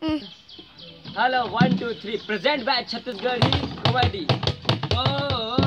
Hello 1 2 3 present by Chhattisgarhi kabaddi. O